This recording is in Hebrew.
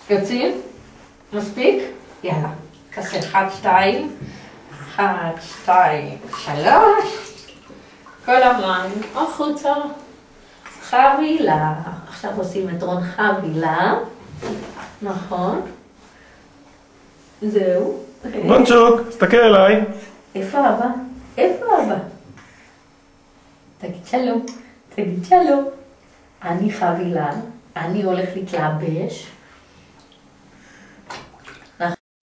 יוצאים? מספיק? יאללה. תעשה 1, 2, 1, 2, 3. כל המים החוצה. חבילה. עכשיו עושים את רון חבילה. נכון. זהו. רונצ'וק, תסתכל עליי. איפה אבא? איפה אבא? תגיד שלום. תגיד שלום. אני חבילה. אני הולך להתלבש.